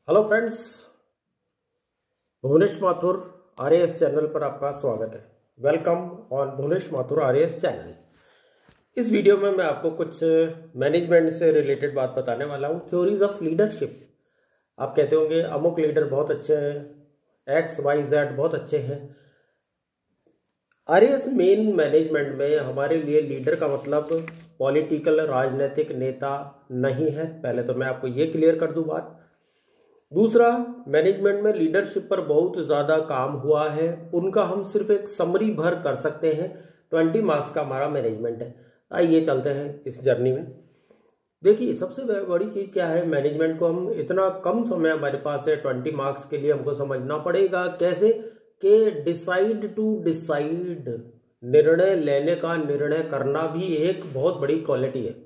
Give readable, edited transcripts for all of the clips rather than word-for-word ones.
Hello friends, Bhuvnesh Mathur RAS channel पर आपका स्वागत है। Welcome on Bhuvnesh Mathur RAS channel. इस वीडियो में मैं आपको कुछ मैनेजमेंट से रिलेटेड बात बताने वाला हूँ। Theories of leadership. आप कहते होंगे अमुक लीडर बहुत अच्छे हैं, एक्स वाई जेड बहुत अच्छे हैं। आरएएस मेन मैनेजमेंट में हमारे लिए लीडर का मतलब पॉलिटिकल राजनीतिक नेता नहीं है। पहले तो मैं आपको ये क्लियर कर दूं बात। दूसरा, मैनेजमेंट में लीडरशिप पर बहुत ज़्यादा काम हुआ है, उनका हम सिर्फ एक समरी भर कर सकते हैं। 20 मार्क्स का हमारा मैनेजमेंट है। आइए चलते हैं इस जर्नी में। देखिए, सबसे बड़ी चीज़ क्या है, मैनेजमेंट को हम इतना कम समय हमारे पास है, 20 मार्क्स के लिए हमको समझना पड़ेगा कैसे कि डिसाइड टू डिसाइड, निर्णय लेने का निर्णय करना भी एक बहुत बड़ी क्वालिटी है।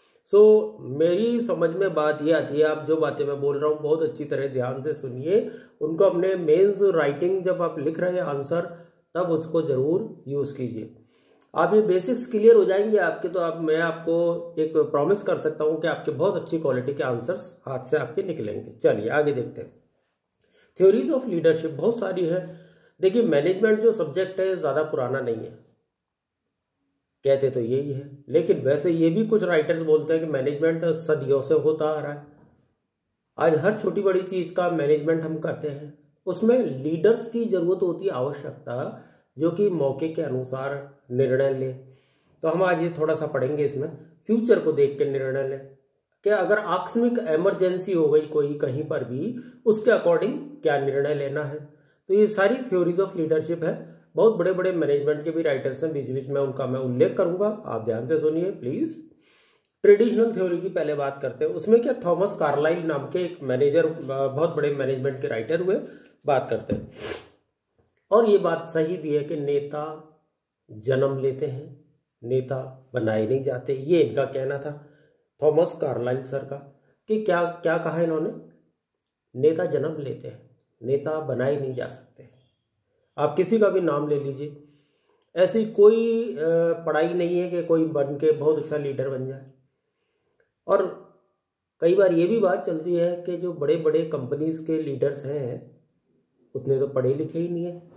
मेरी समझ में बात ये आती है, आप जो बातें मैं बोल रहा हूँ बहुत अच्छी तरह ध्यान से सुनिए, उनको अपने मेंस राइटिंग जब आप लिख रहे हैं आंसर, तब उसको जरूर यूज कीजिए। आप ये बेसिक्स क्लियर हो जाएंगे आपके, तो मैं आपको एक प्रॉमिस कर सकता हूँ कि आपके बहुत अच्छी क्वालिटी के आंसर्स हाथ से आपके निकलेंगे। चलिए आगे देखते हैं। थ्योरीज ऑफ लीडरशिप बहुत सारी है। देखिए, मैनेजमेंट जो सब्जेक्ट है ज्यादा पुराना नहीं है, कहते तो यही है, लेकिन वैसे ये भी कुछ राइटर्स बोलते हैं कि मैनेजमेंट सदियों से होता आ रहा है। आज हर छोटी बड़ी चीज का मैनेजमेंट हम करते हैं, उसमें लीडर्स की जरूरत होती है, आवश्यकता, जो कि मौके के अनुसार निर्णय ले। तो हम आज ये थोड़ा सा पढ़ेंगे, इसमें फ्यूचर को देख के निर्णय ले कि अगर आकस्मिक इमरजेंसी हो गई कोई कहीं पर भी, उसके अकॉर्डिंग क्या निर्णय लेना है। तो ये सारी थ्योरीज ऑफ लीडरशिप है। बहुत बड़े बड़े मैनेजमेंट के भी राइटर्स हैं, बीच बीच में उनका मैं उल्लेख करूंगा, आप ध्यान से सुनिए प्लीज। ट्रेडिशनल थ्योरी की पहले बात करते हैं। उसमें क्या, थॉमस कार्लाइल नाम के एक मैनेजर, बहुत बड़े मैनेजमेंट के राइटर हुए, बात करते हैं। और ये बात सही भी है कि नेता जन्म लेते हैं, नेता बनाए नहीं जाते। ये इनका कहना था, थॉमस कार्लाइल सर का, कि क्या क्या कहा इन्होंने, नेता जन्म लेते हैं, नेता बनाए नहीं जा सकते। आप किसी का भी नाम ले लीजिए, ऐसी कोई पढ़ाई नहीं है कि कोई बन के बहुत अच्छा लीडर बन जाए। और कई बार ये भी बात चलती है कि जो बड़े बड़े कंपनीज के लीडर्स हैं उतने तो पढ़े लिखे ही नहीं है,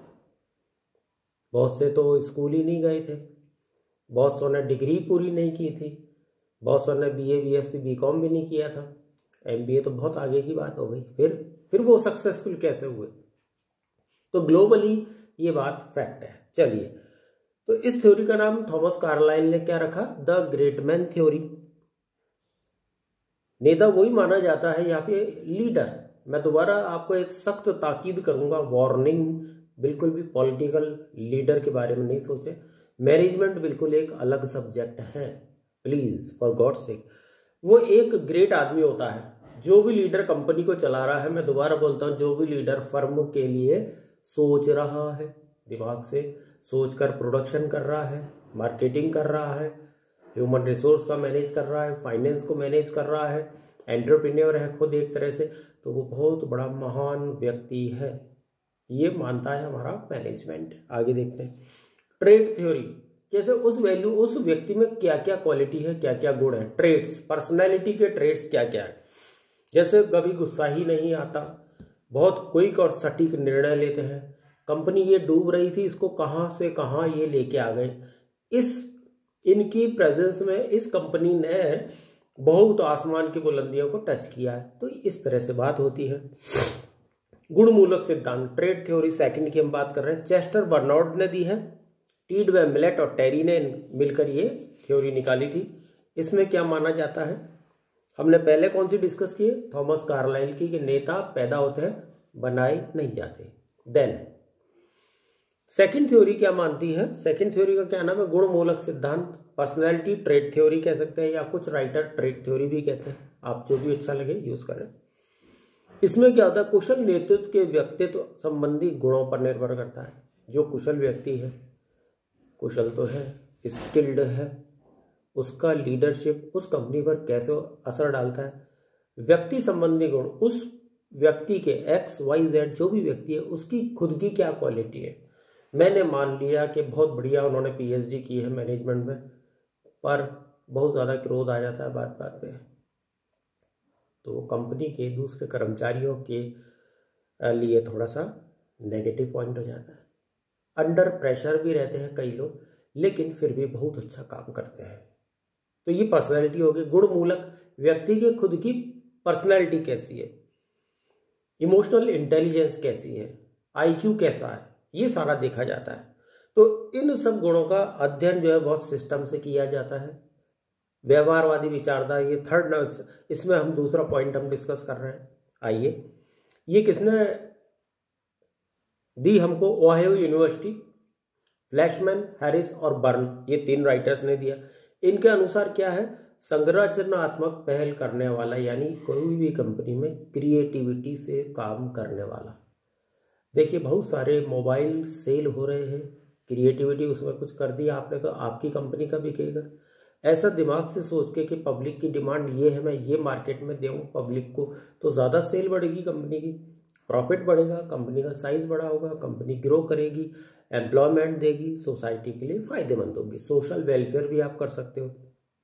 बहुत से तो स्कूल ही नहीं गए थे, बहुत सौ ने डिग्री पूरी नहीं की थी, बहुत सौ ने बीए बीएससी बीकॉम भी नहीं किया था, एमबीए तो बहुत आगे की बात हो गई। फिर वो सक्सेसफुल कैसे हुए। तो ग्लोबली ये बात फैक्ट है। चलिए, तो इस थ्योरी का नाम थॉमस कार्लाइल ने क्या रखा, द ग्रेट मैन थ्योरी। नेता वही माना जाता है, यहाँ पे लीडर। मैं दोबारा आपको एक सख्त ताकीद करूंगा, वार्निंग, बिल्कुल भी पॉलिटिकल लीडर के बारे में नहीं सोचे। मैनेजमेंट बिल्कुल एक अलग सब्जेक्ट है, प्लीज फॉर गॉड सेक। वो एक ग्रेट आदमी होता है, जो भी लीडर कंपनी को चला रहा है, मैं दोबारा बोलता हूं, जो भी लीडर फर्म के लिए सोच रहा है, दिमाग से सोचकर प्रोडक्शन कर रहा है, मार्केटिंग कर रहा है, ह्यूमन रिसोर्स का मैनेज कर रहा है, फाइनेंस को मैनेज कर रहा है, एंटरप्रेन्योर है खुद एक तरह से, तो वो बहुत बड़ा महान व्यक्ति है, ये मानता है हमारा मैनेजमेंट। आगे देखते हैं। ट्रेट थ्योरी, जैसे उस वैल्यू, उस व्यक्ति में क्या क्या क्वालिटी है, क्या क्या गुण है, ट्रेट्स, पर्सनैलिटी के ट्रेट्स क्या क्या है। जैसे कभी गुस्सा ही नहीं आता, बहुत क्विक और सटीक निर्णय लेते हैं, कंपनी ये डूब रही थी, इसको कहां से कहां ये लेके आ गए, इनकी प्रेजेंस में इस कंपनी ने बहुत आसमान की बुलंदियों को टच किया है। तो इस तरह से बात होती है। गुणमूलक सिद्धांत, ट्रेड थ्योरी सेकंड की हम बात कर रहे हैं, चेस्टर बर्नार्ड ने दी है, टीडवे, मिलेट और टेरी ने मिलकर ये थ्योरी निकाली थी। इसमें क्या माना जाता है, हमने पहले कौन सी डिस्कस की है, थॉमस कार्लाइल की, कि नेता पैदा होते हैं, बनाए नहीं जाते। देन सेकंड थ्योरी क्या मानती है, सेकंड थ्योरी का क्या नाम है, गुणमूलक सिद्धांत, पर्सनैलिटी ट्रेट थ्योरी कह सकते हैं, या कुछ राइटर ट्रेट थ्योरी भी कहते हैं, आप जो भी अच्छा लगे यूज करें। इसमें क्या होता है, कुशल नेतृत्व के व्यक्तित्व संबंधी गुणों पर निर्भर करता है। जो कुशल व्यक्ति है, कुशल तो है, स्किल्ड है, उसका लीडरशिप उस कंपनी पर कैसे असर डालता है। व्यक्ति संबंधी गुण, उस व्यक्ति के एक्स वाई जेड जो भी व्यक्ति है, उसकी खुद की क्या क्वालिटी है। मैंने मान लिया कि बहुत बढ़िया उन्होंने पीएचडी की है मैनेजमेंट में, पर बहुत ज़्यादा क्रोध आ जाता है बात बात पे, तो कंपनी के दूसरे कर्मचारियों के लिए थोड़ा सा नेगेटिव पॉइंट हो जाता है। अंडर प्रेशर भी रहते हैं कई लोग, लेकिन फिर भी बहुत अच्छा काम करते हैं। तो ये पर्सनैलिटी होगी। गुणमूलक व्यक्ति की खुद की पर्सनैलिटी कैसी है, इमोशनल इंटेलिजेंस कैसी है, आईक्यू कैसा है, ये सारा देखा जाता है। तो इन सब गुणों का अध्ययन जो है बहुत सिस्टम से किया जाता है। व्यवहारवादी विचारधारा, ये थर्ड, इसमें हम दूसरा पॉइंट हम डिस्कस कर रहे हैं। आइए, ये किसने दी हमको? ओहायो यूनिवर्सिटी, फ्लैशमैन, हैरिस और बर्न, ये 3 राइटर्स ने दिया। इनके अनुसार क्या है? संरचनात्मक पहल करने वाला, यानी कोई भी कंपनी में क्रिएटिविटी से काम करने वाला। देखिए, बहुत सारे मोबाइल सेल हो रहे हैं, क्रिएटिविटी उसमें कुछ कर दिया आपने तो आपकी कंपनी का बिकेगा। ऐसा दिमाग से सोच के कि पब्लिक की डिमांड ये है, मैं ये मार्केट में दूँ पब्लिक को, तो ज़्यादा सेल बढ़ेगी, कंपनी की प्रॉफिट बढ़ेगा, कंपनी का साइज बड़ा होगा, कंपनी ग्रो करेगी, एम्प्लॉयमेंट देगी, सोसाइटी के लिए फायदेमंद होगी, सोशल वेलफेयर भी आप कर सकते हो।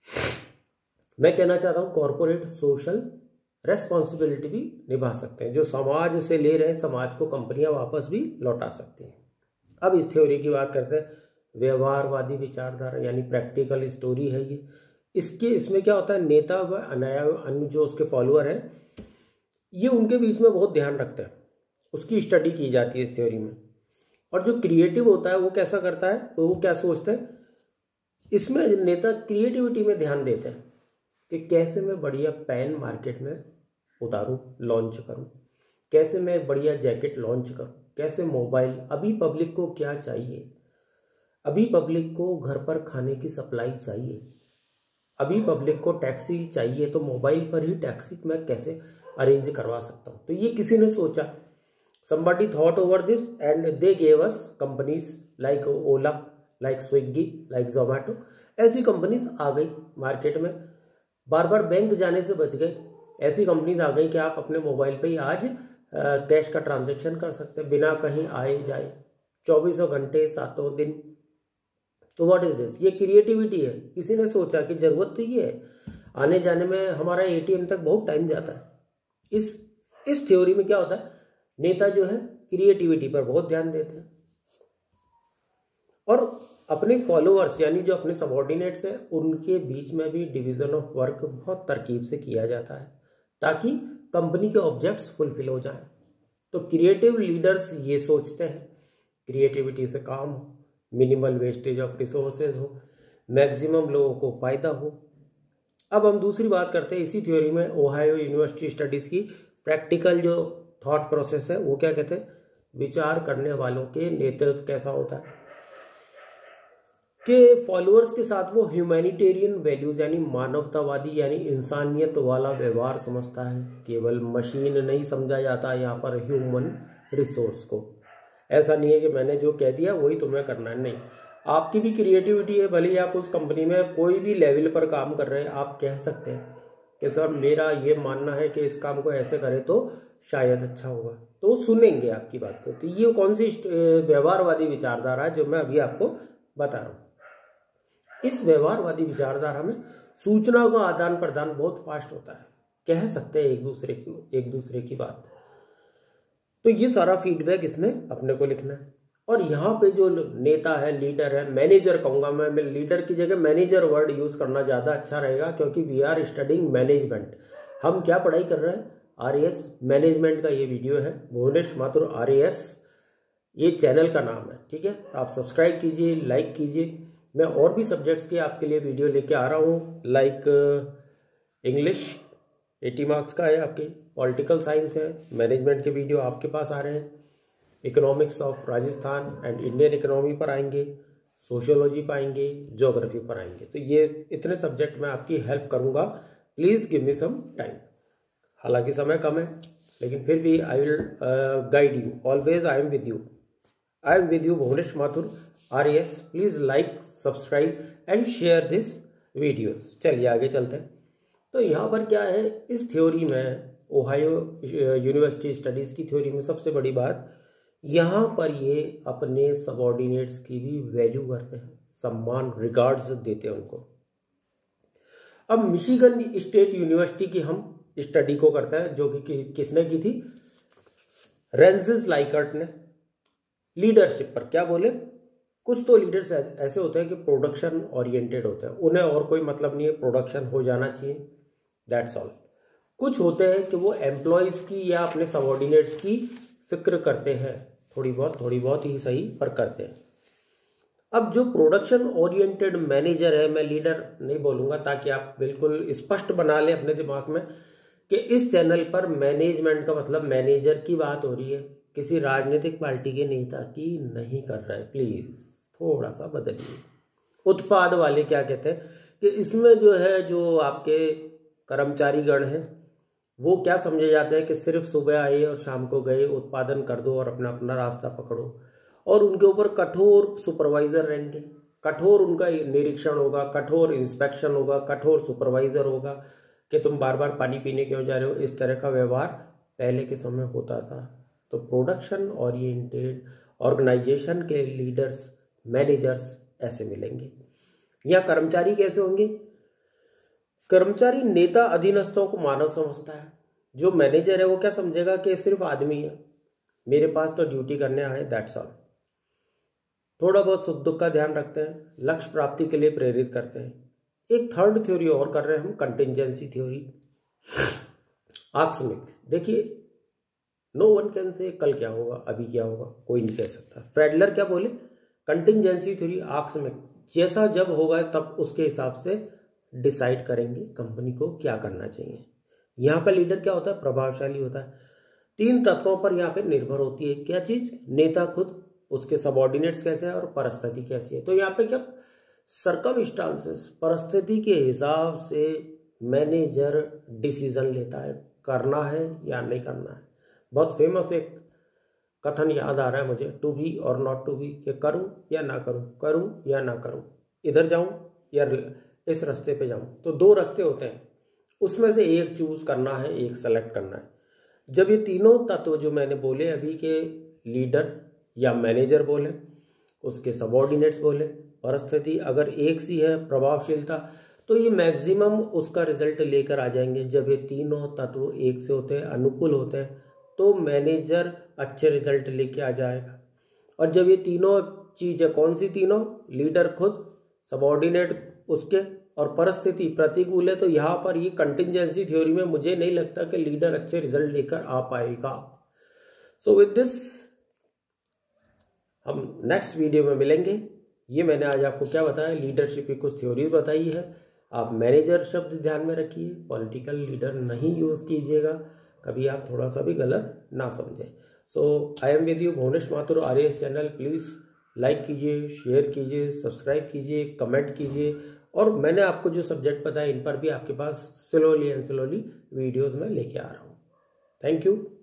मैं कहना चाहता हूँ कॉरपोरेट सोशल रेस्पॉन्सिबिलिटी भी निभा सकते हैं। जो समाज से ले रहे हैं, समाज को कंपनियां वापस भी लौटा सकती हैं। अब इस थ्योरी की बात करते हैं। व्यवहारवादी विचारधारा यानी प्रैक्टिकल स्टोरी है ये। इसमें क्या होता है? नेता व अन्य जो उसके फॉलोअर हैं, ये उनके बीच में बहुत ध्यान रखते हैं, उसकी स्टडी की जाती है इस थ्योरी में। और जो क्रिएटिव होता है वो कैसा करता है, तो वो क्या सोचते हैं? इसमें नेता क्रिएटिविटी में ध्यान देते हैं कि कैसे मैं बढ़िया पेन मार्केट में उतारूं, लॉन्च करूं, कैसे मैं बढ़िया जैकेट लॉन्च करूं, कैसे मोबाइल, अभी पब्लिक को क्या चाहिए, अभी पब्लिक को घर पर खाने की सप्लाई चाहिए, अभी पब्लिक को टैक्सी चाहिए, तो मोबाइल पर ही टैक्सी मैं कैसे अरेंज करवा सकता हूँ। तो ये किसी ने सोचा, somebody thought over this and they gave us companies like Ola, like Swiggy, like Zomato। ऐसी कंपनीज आ गई मार्केट में, बार बार बैंक जाने से बच गए। ऐसी कंपनीज आ गई कि आप अपने मोबाइल पे ही आज कैश का ट्रांजैक्शन कर सकते हैं बिना कहीं आए जाए, 24 घंटे 7 दिन। तो व्हाट इज दिस? ये क्रिएटिविटी है। किसी ने सोचा कि जरूरत तो ये है, आने जाने में हमारा एटीएम तक बहुत टाइम जाता है। इस थ्योरी में क्या होता है? नेता जो है क्रिएटिविटी पर बहुत ध्यान देते हैं और अपने फॉलोअर्स यानी जो अपने सबऑर्डिनेट्स हैं उनके बीच में भी डिवीजन ऑफ वर्क बहुत तरकीब से किया जाता है ताकि कंपनी के ऑब्जेक्ट्स फुलफिल हो जाए। तो क्रिएटिव लीडर्स ये सोचते हैं क्रिएटिविटी से काम हो, मिनिमल वेस्टेज ऑफ रिसोर्सेज हो, मैक्सिमम लोगों को फायदा हो। अब हम दूसरी बात करते हैं इसी थ्योरी में, ओहायो यूनिवर्सिटी स्टडीज की प्रैक्टिकल जो थॉट प्रोसेस है वो क्या कहते हैं? विचार करने वालों के नेतृत्व कैसा होता है कि फॉलोअर्स के साथ वो ह्यूमैनिटेरियन वैल्यूज यानी मानवतावादी यानी इंसानियत वाला व्यवहार समझता है। केवल मशीन नहीं समझा जाता यहाँ पर ह्यूमन रिसोर्स को। ऐसा नहीं है कि मैंने जो कह दिया वही तुम्हें करना है, नहीं, आपकी भी क्रिएटिविटी है। भले ही आप उस कंपनी में कोई भी लेवल पर काम कर रहे हैं, आप कह सकते हैं कि सर मेरा ये मानना है कि इस काम को ऐसे करें तो शायद अच्छा होगा, तो वो सुनेंगे आपकी बात को। तो ये कौन सी व्यवहारवादी विचारधारा है जो मैं अभी आपको बता रहा हूँ। इस व्यवहारवादी विचारधारा में सूचना का आदान प्रदान बहुत फास्ट होता है, कह सकते हैं एक दूसरे की बात। तो ये सारा फीडबैक इसमें अपने को लिखना है। और यहाँ पे जो नेता है, लीडर है, मैनेजर कहूँगा मैं लीडर की जगह मैनेजर वर्ड यूज करना ज़्यादा अच्छा रहेगा क्योंकि वी आर स्टडिंग मैनेजमेंट। हम क्या पढ़ाई कर रहे हैं? आरएएस मैनेजमेंट का ये वीडियो है, भुवनेश माथुर आरएएस ये चैनल का नाम है, ठीक है। आप सब्सक्राइब कीजिए, लाइक कीजिए। मैं और भी सब्जेक्ट्स के आपके लिए वीडियो लेके आ रहा हूँ, लाइक इंग्लिश 80 मार्क्स का है, आपके पॉलिटिकल साइंस है, मैनेजमेंट के वीडियो आपके पास आ रहे हैं, economics of Rajasthan and Indian economy पर आएंगे, सोशियोलॉजी पर आएंगे, ज्योग्राफी पर आएंगे। तो ये इतने सब्जेक्ट में आपकी हेल्प करूँगा, please give me some time. हालांकि समय कम है लेकिन फिर भी I will guide you, always I am with you, Bhuvnesh Mathur RAS. Please like, subscribe and share this videos. चलिए आगे चलते हैं। तो यहाँ पर क्या है, इस थ्योरी में, ओहायो यूनिवर्सिटी स्टडीज़ की थ्योरी में सबसे बड़ी बात, यहाँ पर ये अपने सबऑर्डिनेट्स की भी वैल्यू करते हैं, सम्मान, रिगार्ड्स देते हैं उनको। अब मिशिगन स्टेट यूनिवर्सिटी की हम स्टडी को करता है, जो कि किसने की थी, रेंसिस लाइकर्ट ने। लीडरशिप पर क्या बोले, कुछ तो लीडर्स ऐसे होते हैं कि प्रोडक्शन ओरिएंटेड होते हैं, उन्हें और कोई मतलब नहीं है, प्रोडक्शन हो जाना चाहिए, दैट्स ऑल। कुछ होते हैं कि वो एम्प्लॉयज़ की या अपने सबॉर्डिनेट्स की फिक्र करते हैं, थोड़ी बहुत ही सही पर करते हैं। अब जो प्रोडक्शन ओरिएंटेड मैनेजर है, मैं लीडर नहीं बोलूँगा ताकि आप बिल्कुल स्पष्ट बना लें अपने दिमाग में कि इस चैनल पर मैनेजमेंट का मतलब मैनेजर की बात हो रही है, किसी राजनीतिक पार्टी के नेता की नहीं कर रहा है। प्लीज़ थोड़ा सा बदलिए। उत्पाद वाले क्या कहते हैं कि इसमें जो है, जो आपके कर्मचारी गण हैं, वो क्या समझे जाते हैं कि सिर्फ सुबह आए और शाम को गए, उत्पादन कर दो और अपना अपना रास्ता पकड़ो, और उनके ऊपर कठोर सुपरवाइजर रहेंगे, कठोर उनका निरीक्षण होगा, कठोर इंस्पेक्शन होगा, कठोर सुपरवाइजर होगा कि तुम बार बार पानी पीने क्यों जा रहे हो। इस तरह का व्यवहार पहले के समय होता था। तो प्रोडक्शन ओरिएंटेड ऑर्गेनाइजेशन के लीडर्स, मैनेजर्स ऐसे मिलेंगे। या कर्मचारी कैसे होंगे, कर्मचारी नेता अधीनस्थों को मानव समझता है। जो मैनेजर है वो क्या समझेगा कि सिर्फ आदमी है, मेरे पास तो ड्यूटी करने आए, दैट्स ऑल। थोड़ा बहुत सुख दुख का ध्यान रखते हैं, लक्ष्य प्राप्ति के लिए प्रेरित करते हैं। एक थर्ड थ्योरी और कर रहे हैं हम, कंटिंजेंसी थ्योरी, आकस्मिक। देखिए, नो वन कैन से कल क्या होगा, अभी क्या होगा, कोई नहीं कह सकता। फैडलर क्या बोले, कंटिंजेंसी थ्योरी आकस्मिक, जैसा जब होगा तब उसके हिसाब से डिसाइड करेंगे कंपनी को क्या करना चाहिए। यहाँ का लीडर क्या होता है, प्रभावशाली होता है। 3 तत्वों पर यहाँ पे निर्भर होती है, क्या चीज, नेता खुद, उसके सबॉर्डिनेट्स कैसे है और परिस्थिति कैसी है। तो यहाँ पे क्या, सर्कमस्टांसेस, परिस्थिति के हिसाब से मैनेजर डिसीजन लेता है, करना है या नहीं करना है। बहुत फेमस एक कथन याद आ रहा है मुझे, टू बी और नॉट टू बी, कि करूं या ना करूं, करूं या ना करूं, इधर जाऊं या इस रास्ते पे जाऊं। तो 2 रास्ते होते हैं, उसमें से एक चूज करना है, एक सेलेक्ट करना है। जब ये तीनों तत्व जो मैंने बोले अभी के, लीडर या मैनेजर बोले, उसके सबॉर्डिनेट्स बोले, परिस्थिति अगर एक सी है, प्रभावशीलता, तो ये मैक्सिमम उसका रिजल्ट लेकर आ जाएंगे। जब ये तीनों तत्व एक से होते हैं, अनुकूल होते हैं, तो मैनेजर अच्छे रिजल्ट लेके आ जाएगा। और जब ये तीनों चीज़ें, कौन सी तीनों, लीडर खुद, सबॉर्डिनेट उसके और परिस्थिति प्रतिकूल है, तो यहाँ पर ये कंटिंजेंसी थ्योरी में मुझे नहीं लगता कि लीडर अच्छे रिजल्ट लेकर आ पाएगा। सो विद दिस हम नेक्स्ट वीडियो में मिलेंगे। ये मैंने आज आपको क्या बताया, लीडरशिप की कुछ थ्योरी बताई है। आप मैनेजर शब्द ध्यान में रखिए, पॉलिटिकल लीडर नहीं यूज़ कीजिएगा, कभी आप थोड़ा सा भी गलत ना समझें। So I am with you Bhuvnesh Mathur, RAS channel. Please like कीजिए, शेयर कीजिए, सब्सक्राइब कीजिए, कमेंट कीजिए, और मैंने आपको जो सब्जेक्ट बताया इन पर भी आपके पास स्लोली एंड स्लोली वीडियोज़ में लेके आ रहा हूँ। Thank you.